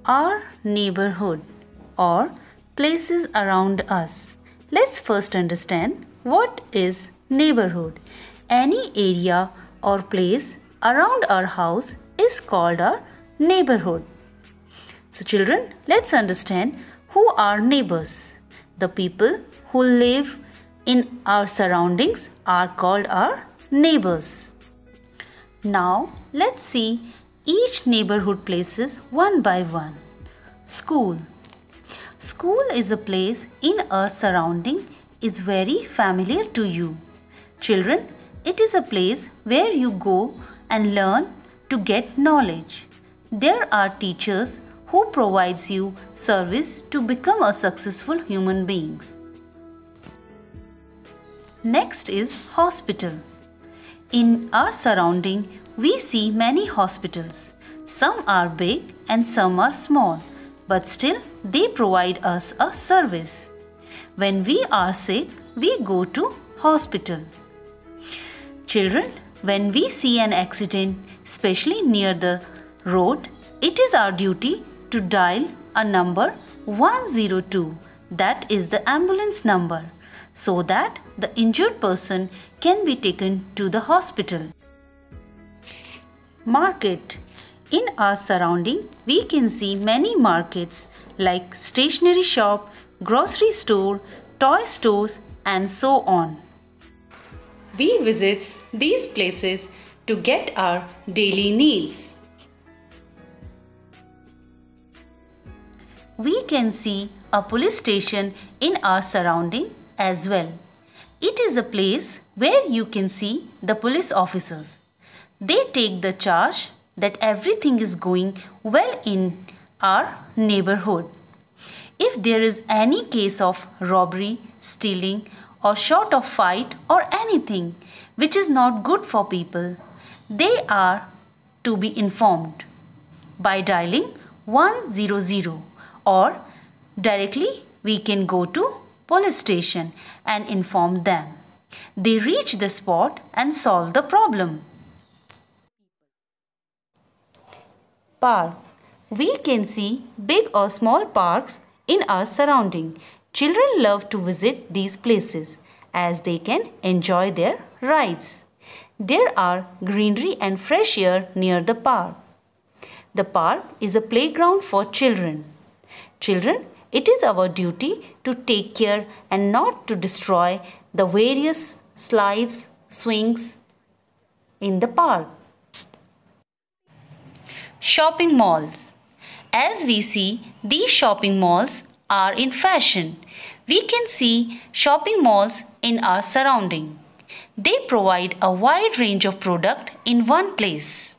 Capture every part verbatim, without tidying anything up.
our neighborhood or places around us. Let's first understand what is neighborhood. Any area or place around our house is called our neighborhood. So children, let's understand who are neighbors. The people who live in our surroundings are called our neighbors. Now let's see each neighborhood places one by one. School. School is a place in our surrounding is very familiar to you. Children, it is a place where you go and learn to get knowledge. There are teachers who provides you service to become a successful human beings. Next is hospital. In our surrounding, we see many hospitals. Some are big and some are small, but still they provide us a service. When we are sick, we go to hospital. Children, when we see an accident, especially near the road, it is our duty to dial a number one zero two, that is the ambulance number, so that the injured person can be taken to the hospital. Market. In our surrounding, we can see many markets like stationery shop, grocery store, toy stores and so on. We visit these places to get our daily needs. We can see a police station in our surrounding as well. It is a place where you can see the police officers. They take the charge that everything is going well in our neighborhood. If there is any case of robbery, stealing or short of fight or anything which is not good for people, they are to be informed by dialing one zero zero, or directly we can go to police station and inform them. They reach the spot and solve the problem. Park. We can see big or small parks in our surrounding. Children love to visit these places as they can enjoy their rides. There are greenery and fresh air near the park. The park is a playground for children. Children, it is our duty to take care and not to destroy the various slides, swings in the park. Shopping malls. As we see, these shopping malls are in fashion. We can see shopping malls in our surrounding. They provide a wide range of product in one place.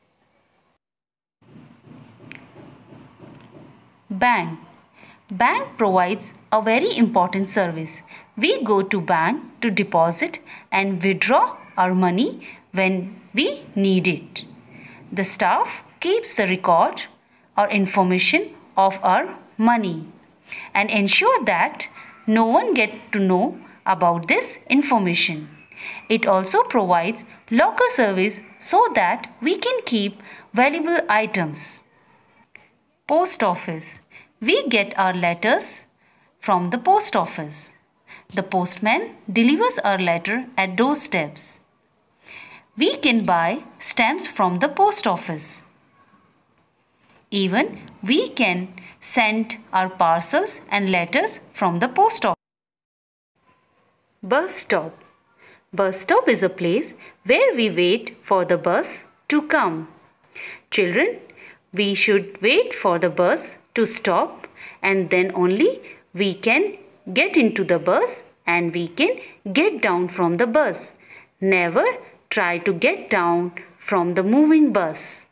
Bank. Bank provides a very important service. We go to bank to deposit and withdraw our money when we need it. The staff keeps the record or information of our money and ensure that no one gets to know about this information. It also provides locker service so that we can keep valuable items. Post office. We get our letters from the post office. The postman delivers our letter at doorsteps. We can buy stamps from the post office. Even we can send our parcels and letters from the post office. Bus stop. Bus stop is a place where we wait for the bus to come. Children, we should wait for the bus to stop and then only we can get into the bus and we can get down from the bus. Never try to get down from the moving bus.